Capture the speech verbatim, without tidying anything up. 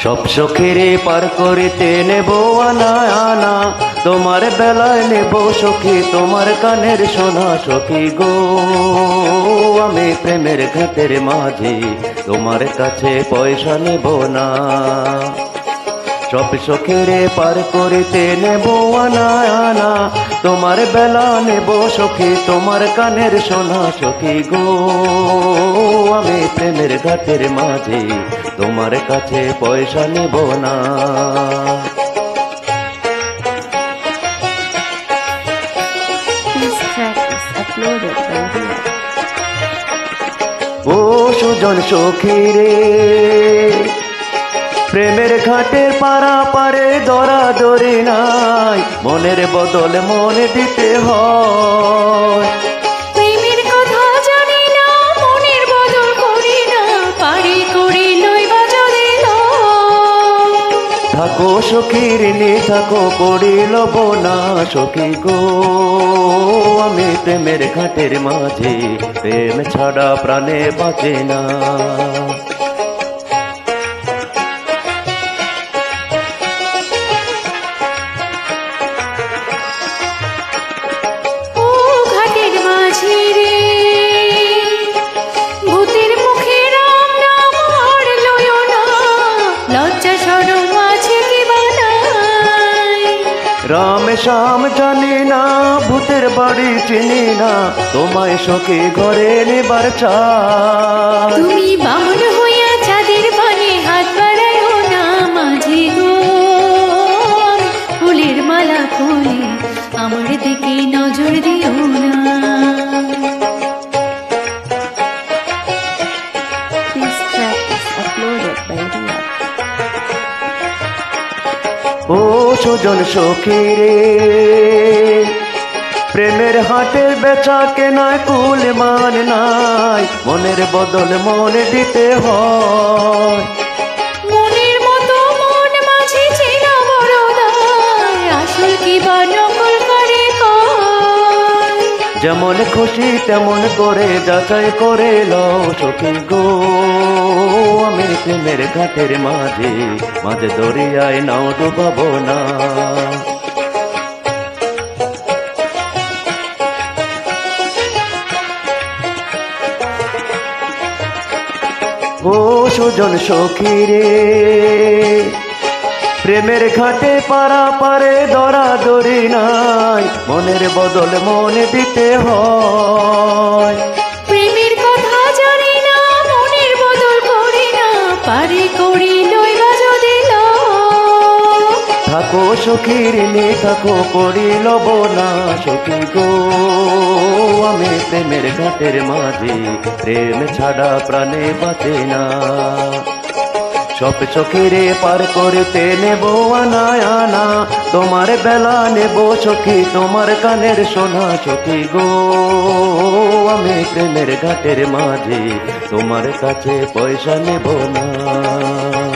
সব সখীরে পার করিতে নেব আনা আনা, তোমার বেলায় নেব সখী তোমার কানের সোনা। সখী গো আমি প্রেমের ঘাটের মাঝি, তোমার কাছে পয়সা নেব না। সব সখীরে পার করিতে নেব আনা আনা, তোমার বেলা নেব সখী তোমার কানের সোনা। সখী গো আমি প্রেমের ঘাটের মাঝি, তোমার কাছে পয়সা নেব না। ও সুজন সখী রে, প্রেমের ঘাটের পারা পারে দরা দরি নাই, মনের বদল মনে দিতে হয়। প্রেমের কথা জানি না, মনের বদল করি না, পারি করি লইবা যদি থাকো সখীর নি থাকো করি লব না। সখী গো আমি প্রেমের ঘাটের মাঝে, প্রেম ছাড়া প্রাণে বাঁচে না। রাম শ্যাম জানি না, ভূতের বাড়ি চিনি না, তোমায় সখী ঘরে নেবার চাই। তুমি বামন হইয়া চাঁদের পানে হাত বাড়াইও না মাঝি গো, ফুলের মালা ফুলে আমার দিকে নজর দিও না। This track is uploaded by Ria. ও সুজন সখী রে, প্রেমের হাটে বেচা কেনায় কুল মান নাই, মনের বদল মনে দিতে হয়। মনের মতো মন মাঝে চেনা বড় দায়, আসল কি বা নকল করে কয়। যেমন খুশি তেমন করে যাচাই করে লও সখী গো আমি প্রেমের ঘাটের মাঝে, মাঝে দরিয়ায় নাও ডুবাবো না। ও সুজন সখী রে, প্রেমের ঘাটে পারা পারে দরা দরি নাই, মনের বদল মনে দিতে হয়। প্রেমের কথা জানি না, মনের বদল করি না, পারি করি লইবা যদি থাকো সখীর নি থাকো করি লব না। সখী গো আমি প্রেমের ঘাটের মাঝে, প্রেম ছাড়া প্রাণে বাঁচে না। সব সখীরে পার করিতে নেব আনা আনা, তোমার বেলা নেব সখী তোমার কানের সোনা। সখী গো আমি প্রেমের ঘাটের মাঝে, তোমার কাছে পয়সা নেব না।